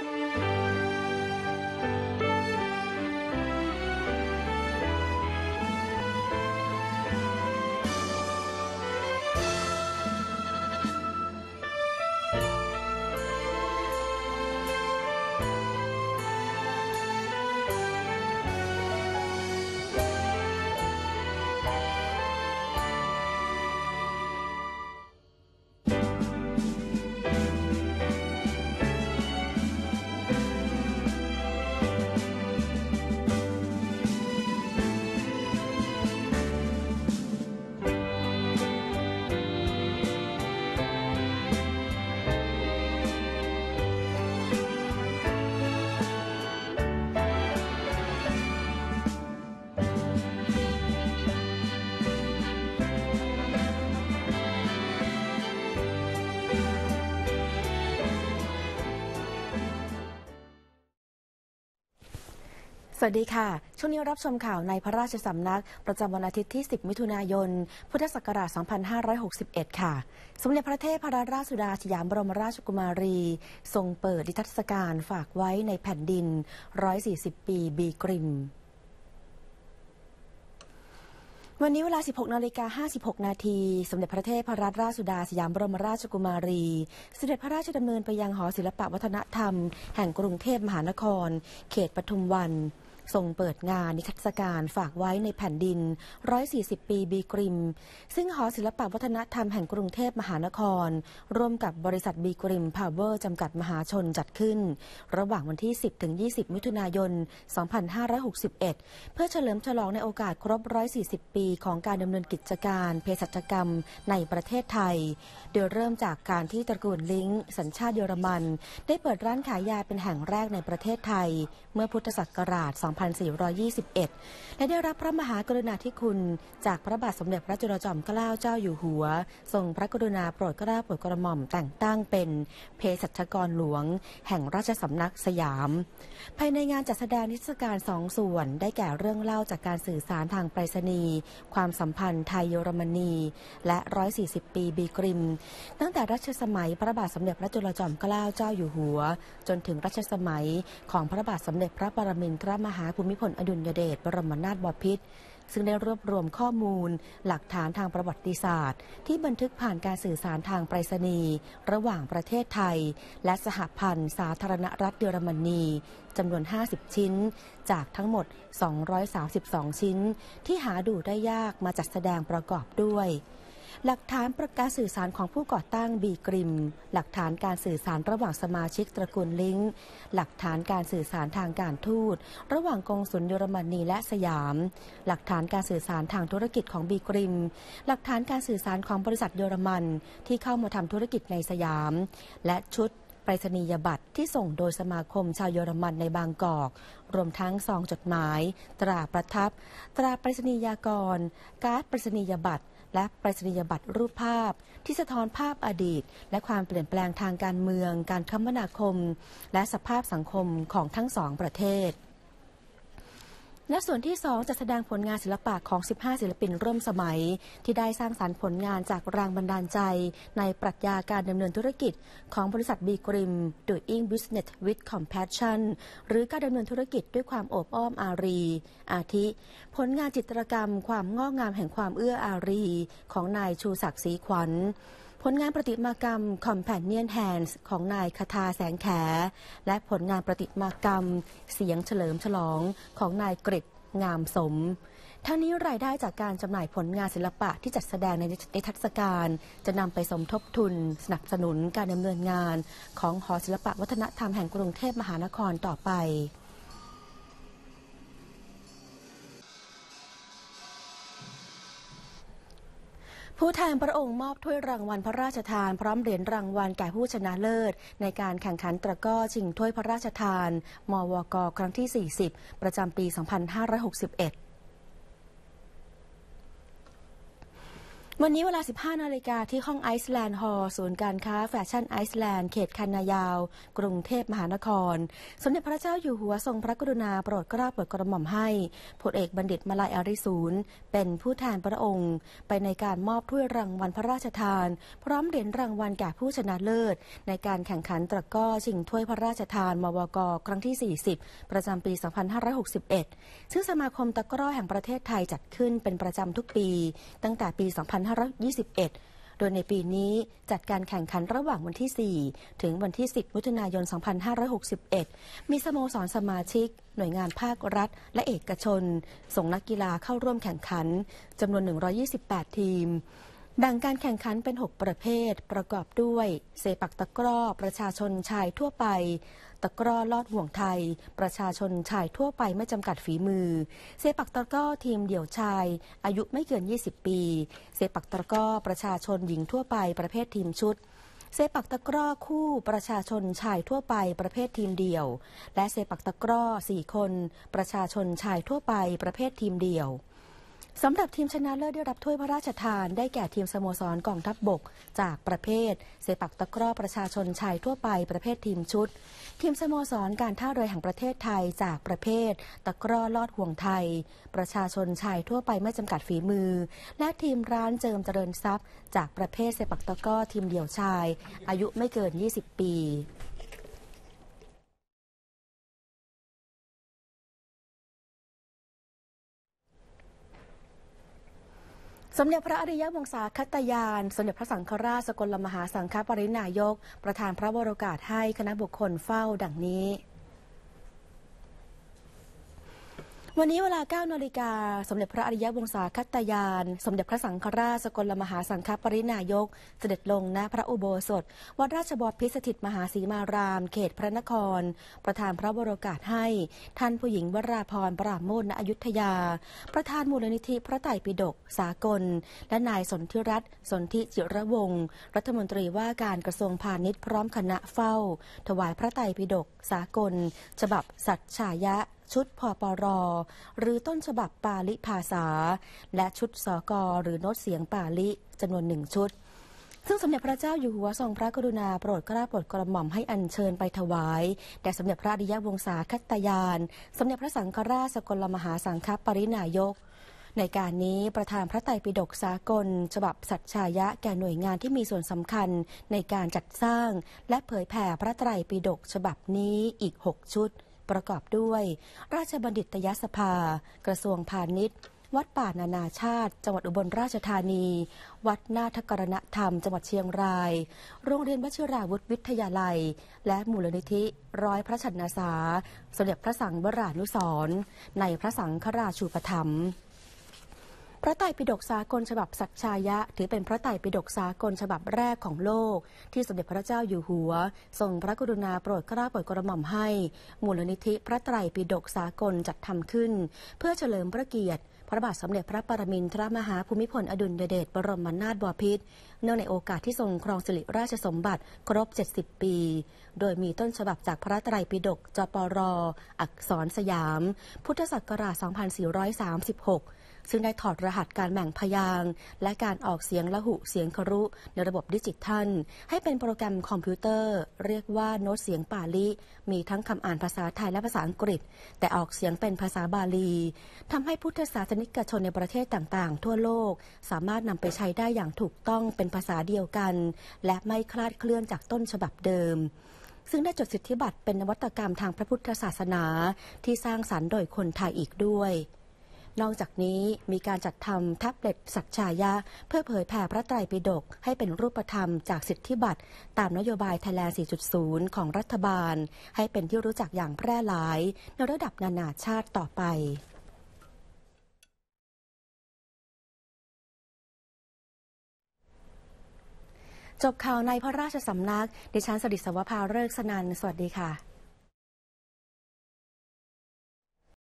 สวัสดีค่ะช่วงนี้รับชมข่าวในพระราชสำนักประจำวันอาทิตย์ที่ 10 มิถุนายน พุทธศักราช 2561 ค่ะ สมเด็จพระเทพรัตนราชสุดาสยามบรมราชกุมารีทรงเปิดนิทรรศการฝากไว้ในแผ่นดิน 140 ปีบีกริมวันนี้เวลา 16:56 นาทีสมเด็จพระเทพรัตนราชสุดาสยามบรมราชกุมารีเสด็จพระราชดำเนินไปยังหอศิลปวัฒนธรรมแห่งกรุงเทพมหานครเขตปทุมวันทรงเปิดงานนิทรรศการฝากไว้ในแผ่นดิน 140 ปีบีกริมซึ่งหอศิลปวัฒนธรรมแห่งกรุงเทพมหานครร่วมกับบริษัทบีกริมพาวเวอร์จำกัดมหาชนจัดขึ้นระหว่างวันที่ 10-20 มิถุนายน 2561 เพื่อเฉลิมฉลองในโอกาสครบ 140 ปีของการดำเนินกิจการเภสัชกรรมในประเทศไทยโดยเริ่มจากการที่ตระกูลลิงก์สัญชาติเยอรมันได้เปิดร้านขายยาเป็นแห่งแรกในประเทศไทยเมื่อพุทธศักราช 2421 และได้รับพระมหากรุณาธิคุณจากพระบาทสมเด็จพระจุลจอมเกล้าเจ้าอยู่หัวทรงพระกรุณาโปรดเกล้าโปรดกระหม่อมแต่งตั้งเป็นเภสัชกรหลวงแห่งราชสำนักสยามภายในงานจัดแสดงนิทรรศการ2 ส่วนได้แก่เรื่องเล่าจากการสื่อสารทางไปรษณีย์ความสัมพันธ์ไทยเยอรมนีและ 140 ปีบีกริมตั้งแต่รัชสมัยพระบาทสมเด็จพระจุลจอมเกล้าเจ้าอยู่หัวจนถึงรัชสมัยของพระบาทสมเด็จพระปรมินทรมหาภูมิพลอดุลยเดชบรมนาถบพิตรซึ่งได้รวบรวมข้อมูลหลักฐานทางประวัติศาสตร์ที่บันทึกผ่านการสื่อสารทางไปรษณีย์ระหว่างประเทศไทยและสหพันธ์สาธารณรัฐเยอรมนีจำนวน 50 ชิ้นจากทั้งหมด 232 ชิ้นที่หาดูได้ยากมาจัดแสดงประกอบด้วยหลักฐานประกาศสื่อสารของผู้ก่อตั้งบีกริมหลักฐานการสื่อสารระหว่างสมาชิกตระกูลลิงก์หลักฐานการสื่อสารทางการทูตระหว่างกงสุลเยอรมนีและสยามหลักฐานการสื่อสารทางธุรกิจของบีกริมหลักฐานการสื่อสารของบริษัทเยอรมันที่เข้ามาทำธุรกิจในสยามและชุดไปรษณียบัตรที่ส่งโดยสมาคมชาวเยอรมันในบางกอกรวมทั้งซองจดหมายตราประทับตราไปรษณียากรการ์ดไปรษณียบัตรและไปรษณียบัตรรูปภาพที่สะท้อนภาพอดีตและความเปลี่ยนแปลงทางการเมืองการคมนาคมและสภาพสังคมของทั้งสองประเทศและส่วนที่2จะแสดงผลงานศิลปะของ15ศิลปินร่วมสมัยที่ได้สร้างสรรค์ผลงานจากแรงบันดาลใจในปรัชญาการดำเนินธุรกิจของบริษัทบีกริม Doing Business with Compassion หรือการดำเนินธุรกิจด้วยความโอบอ้อมอารีอาทิผลงานจิตรกรรมความงอกงามแห่งความเอื้ออารีของนายชูศักดิ์ศรีขวัญผลงานประติมากรรม Companion Hands ของนายคทาแสงแขและผลงานประติมากรรมเสียงเฉลิมฉลองของนายกฤษงามสมทั้งนี้รายได้จากการจำหน่ายผลงานศิลปะที่จัดแสดงในนิทรรศการจะนำไปสมทบทุนสนับสนุนการดำเนินงานของหอศิลปวัฒนธรรมแห่งกรุงเทพมหานครต่อไปผู้แทนพระองค์มอบถ้วยรางวัลพระราชทานพร้อมเหรียญรางวัลแก่ผู้ชนะเลิศในการแข่งขันตะกร้อชิงถ้วยพระราชทานมวก.ครั้งที่ 40 ประจำปี 2561 วันนี้เวลา 15 นาฬิกาที่ห้องไอซ์แลนด์ฮอลล์ศูนย์การค้าแฟชั่นไอซ์แลนด์เขตคันนายาวกรุงเทพมหานครสมเด็จพระเจ้าอยู่หัวทรงพระกรุณาโปรดเกล้าโปรดกระหม่อมให้พลเอกบัณฑิตมาลัยอาริสูรเป็นผู้แทนพระองค์ไปในการมอบถ้วยรางวัลพระราชทานพร้อมเหรียญรางวัลแก่ผู้ชนะเลิศในการแข่งขันตะกร้อชิงถ้วยพระราชทานมวก.ครั้งที่ 40 ประจำปี 2561 ซึ่งสมาคมตะกร้อแห่งประเทศไทยจัดขึ้นเป็นประจำทุกปีตั้งแต่ปี 2521 โดยในปีนี้จัดการแข่งขันระหว่างวันที่ 4 ถึงวันที่ 10 มิถุนายน 2561 มีสโมสรสมาชิกหน่วยงานภาครัฐและเอกชนส่งนักกีฬาเข้าร่วมแข่งขันจำนวน 128 ทีมแบ่งการแข่งขันเป็น 6 ประเภทประกอบด้วยเซปักตะกร้อประชาชนชายทั่วไปตะกร้อลอดห่วงไทยประชาชนชายทั่วไปไม่จำกัดฝีมือเซปักตะกร้อทีมเดี่ยวชายอายุไม่เกิน 20 ปีเซปักตะกร้อประชาชนหญิงทั่วไปประเภททีมชุดเซปักตะกร้อคู่ประชาชนชายทั่วไปประเภททีมเดี่ยวและเซปักตะกร้อ4 คนประชาชนชายทั่วไปประเภททีมเดี่ยวสำหรับทีมชนะเลิศได้รับถ้วยพระราชทานได้แก่ทีมสโมสรกองทัพบกจากประเภทเซปักตะกร้อประชาชนชายทั่วไปประเภททีมชุดทีมสโมสรการท่าเรือแห่งประเทศไทยจากประเภทตะกร้อลอดห่วงไทยประชาชนชายทั่วไปไม่จำกัดฝีมือและทีมร้านเจิมเจริญทรัพย์จากประเภทเซปักตะกร้อทีมเดี่ยวชายอายุไม่เกิน 20 ปีสมเด็จพระอริยวงศาคัตยานสมเด็จพระสังฆราชสกลมหาสังฆปรินายกประธานพระวโรกาสให้คณะบุคคลเฝ้าดังนี้วันนี้เวลา 9 นาฬิกาสมเด็จพระอริยวงศาคัตยานสมเด็จพระสังฆราชสกลมหาสังฆปรินายกเสด็จลงณพระอุโบสถวัดราชบพิตรสถิตมหาสีมารามเขตพระนครประธานพระวโรกาสให้ท่านผู้หญิงวราพรปราโมทย์ณอยุธยาประธานมูลนิธิพระไตรปิฎกสากลและนายสนธิรัตน์สนธิจิระวงศ์รัฐมนตรีว่าการกระทรวงพาณิชย์พร้อมคณะเฝ้าถวายพระไตรปิฎกสากลฉบับสัจฉายะชุดพปร.หรือต้นฉบับปาลิภาษาและชุดสก.หรือโน้ตเสียงปาลิจำนวน1 ชุดซึ่งสมเด็จพระเจ้าอยู่หัวทรงพระกรุณาโปรดเกล้าโปรดกระหม่อมให้อัญเชิญไปถวายแด่สมเด็จพระอริยวงศาคัตยานสมเด็จพระสังฆราชสกลมหาสังฆปรินายกในการนี้ประธานพระไตรปิฎกสากลฉบับสัจฉายะแก่หน่วยงานที่มีส่วนสำคัญในการจัดสร้างและเผยแผ่พระไตรปิฎกฉบับนี้อีก6 ชุดประกอบด้วยราชบัณฑิตยสภากระทรวงพาณิชย์วัดป่านานาชาติจังหวัดอุบลราชธานีวัดนาถกรณธรรมจังหวัดเชียงรายโรงเรียนวชิราวุธวิทยาลัยและมูลนิธิร้อยพระชนสาสมเด็จพระสังวรานุสรณ์ในพระสังฆราชูปถัมภ์พระไตรปิฎกสากลฉบับสัจฉายะถือเป็นพระไตรปิฎกสากลฉบับแรกของโลกที่สมเด็จพระเจ้าอยู่หัวทรงพระกรุณาโปรดเกล้าโปรดกระหม่อมให้มูลนิธิพระไตรปิฎกสากลจัดทำขึ้นเพื่อเฉลิมพระเกียรติพระบาทสมเด็จพระปรมินทรมหาภูมิพลอดุลยเดชบรมนาถบพิตรเนื่องในโอกาสที่ทรงครองสิริราชสมบัติครบ 70 ปีโดยมีต้นฉบับจากพระไตรปิฎกจปร.อักษรสยามพุทธศักราช 2436ซึ่งได้ถอดรหัสการแบ่งพยางค์และการออกเสียงละหุเสียงครุในระบบดิจิทัลให้เป็นโปรแกรมคอมพิวเตอร์เรียกว่าโน้ตเสียงปาลิมีทั้งคำอ่านภาษาไทยและภาษาอังกฤษแต่ออกเสียงเป็นภาษาบาลีทำให้พุทธศาสนิกชนในประเทศต่างๆทั่วโลกสามารถนำไปใช้ได้อย่างถูกต้องเป็นภาษาเดียวกันและไม่คลาดเคลื่อนจากต้นฉบับเดิมซึ่งได้จดสิทธิบัตรเป็นนวัตกรรมทางพระพุทธศาสนาที่สร้างสรรค์โดยคนไทยอีกด้วยนอกจากนี้มีการจัดทำแท็บเล็ตสัจฉายะเพื่อเผยแผ่พระไตรปิฎกให้เป็นรูปธรรมจากสิทธิบัตรตามนโยบาย Thailand 4.0 ของรัฐบาลให้เป็นที่รู้จักอย่างแพร่หลายในระดับนานาชาติต่อไปจบข่าวในพระราชสำนักดิฉันสดิษฐวภาฤกษ์สนันท์สวัสดีค่ะ